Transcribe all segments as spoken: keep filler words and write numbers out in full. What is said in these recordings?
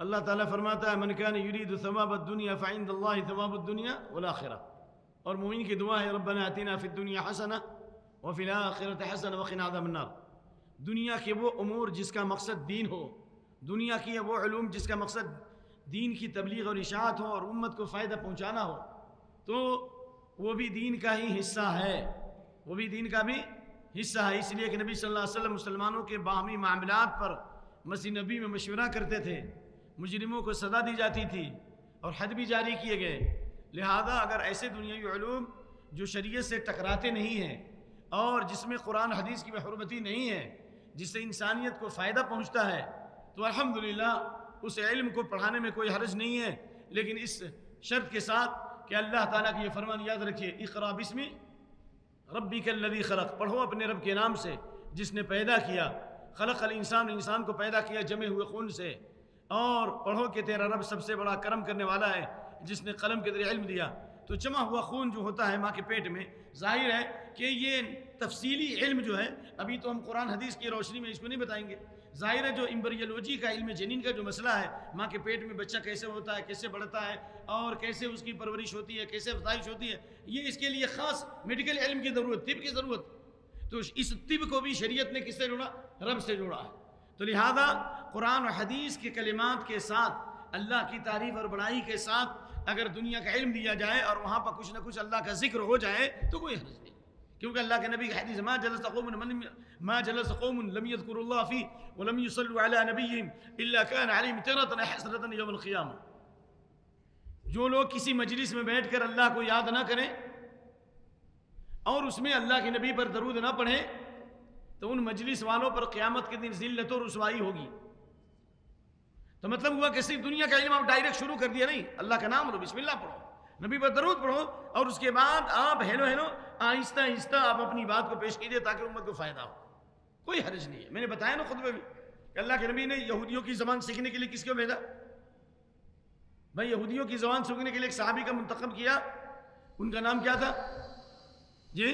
اللہ تعالیٰ فرماتا ہے من کان یرید ثواب الدنیا فعند اللہ ثواب الدنیا والآخرہ، اور مومن کی دعا ہے ربنا آتنا فی الدنیا حسنہ وفی الآخرۃ حسنہ وقنا عذاب النار۔ دنیا کے وہ امور جس کا مقصد دین ہو، دنیا کی وہ علوم جس کا مقصد دین کی تبلیغ اور اشاعت ہو اور امت کو فائدہ پہنچانا ہو، تو وہ بھی دین کا ہی حصہ ہے، وہ بھی دین کا بھی حصہ ہے۔ اس لیے کہ نبی صلی اللہ علیہ وسلم مسلمانوں کے باہمی معاملات پر مسجد نبی میں مشورہ کرتے تھے، مجرموں کو سزا دی جاتی تھی اور حد بھی جاری کیے گئے۔ لہذا اگر ایسے دنیاوی علوم جو شریعت سے ٹکراتے نہیں ہیں اور جس میں قرآن حدیث کی بحرمتی نہیں ہے، جس سے انسانیت کو فائدہ پہنچتا ہے، تو الحمدللہ اس علم کو پڑھانے میں کوئی حرج نہیں ہے، لیکن اس شرط کے ساتھ کہ اللہ تعالیٰ کی یہ فرمان یاد رکھیے اقرأ بسم ربک الذی خلق، پڑھو اپنے رب کے نام سے جس نے پیدا کیا، خلق الانسان، انسان کو پیدا کیا جمے ہوئے خون سے، اور پڑھو کہ تیرا رب سب سے بڑا کرم کرنے والا ہے جس نے قلم کے ذریعے علم دیا۔ تو جمع ہوا خون جو ہوتا ہے ماں کے پیٹ میں، ظاہر ہے کہ یہ تفصیلی علم جو ہے ابھی تو ہم قرآن حدیث کی روشنی میں اس کو نہیں بتائیں گے۔ ظاہر ہے جو امبریولوجی کا علم جنین کا جو مسئلہ ہے، ماں کے پیٹ میں بچہ کیسے ہوتا ہے، کیسے بڑھتا ہے اور کیسے اس کی پرورش ہوتی ہے، کیسے افزائش ہوتی ہے، یہ اس کے لیے خاص میڈیکل علم کی ضرورت، طب کی ضرورت۔ تو اس طب کو بھی شریعت نے کس سے جوڑا؟ رب سے جوڑا ہے۔ تو لہذا قرآن و حدیث کے کلمات کے ساتھ، اللہ کی تعریف اور بڑائی کے ساتھ اگر دنیا کا علم دیا جائے اور وہاں پر کچھ نہ کچھ اللہ کا ذکر ہو جائے تو کوئی حرج نہیں، کیونکہ اللہ کے نبی کی حدیث ما جلس قوم ما جلس قوم لم يذكروا الله فيه ولم يصلوا على نبيهم الا كان عليهم ترة حسرة يوم القيامة۔ جو لوگ کسی مجلس میں بیٹھ کر اللہ کو یاد نہ کریں اور اس میں اللہ کے نبی پر درود نہ پڑھیں تو ان مجلس والوں پر قیامت کے دن ذلت و رسوائی ہوگی۔ تو مطلب ہوا کہ صرف دنیا کا علم آپ ڈائریکٹ شروع کر دیا نہیں، اللہ کا نام لو، بسم اللہ پڑھو، نبی پر درود پڑھو، اور اس کے بعد آپ ہیلو ہیلو آہستہ آہستہ آپ اپنی بات کو پیش کیجئے تاکہ امت کو فائدہ ہو، کوئی حرج نہیں ہے۔ میں نے بتایا نا خطبے میں کہ اللہ کے نبی نے یہودیوں کی زبان سیکھنے کے لیے کس کو بھیجا؟ بھائی یہودیوں کی زبان سیکھنے کے لیے ایک صحابی کا منتخب کیا، ان کا نام کیا تھا؟ جی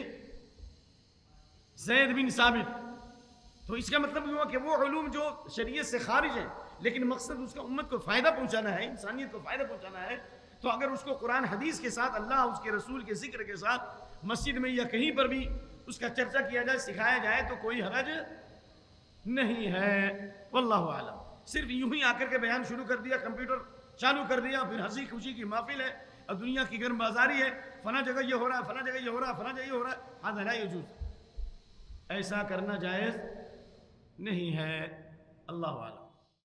زید بن ثابت۔ تو اس کا مطلب یہ ہوا کہ وہ علوم جو شریعت سے خارج ہیں لیکن مقصد اس کا امت کو فائدہ پہنچانا ہے، انسانیت کو فائدہ پہنچانا ہے، تو اگر اس کو قرآن حدیث کے ساتھ، اللہ اس کے رسول کے ذکر کے ساتھ مسجد میں یا کہیں پر بھی اس کا چرچا کیا جائے، سکھایا جائے تو کوئی حرج نہیں ہے۔ واللہ اعلم۔ صرف یوں ہی آ کر کے بیان شروع کر دیا، کمپیوٹر چالو کر دیا، پھر ہنسی خوشی کی محفل ہے اور دنیا کی گرم بازاری ہے، فلاں جگہ یہ ہو رہا ہے، فلاں جگہ یہ ہو رہا ہے، فلاں جگہ یہ ہو رہا ہے، ھذا لا یجوز، ایسا کرنا جائز نہیں ہے۔ اللہ اعلم۔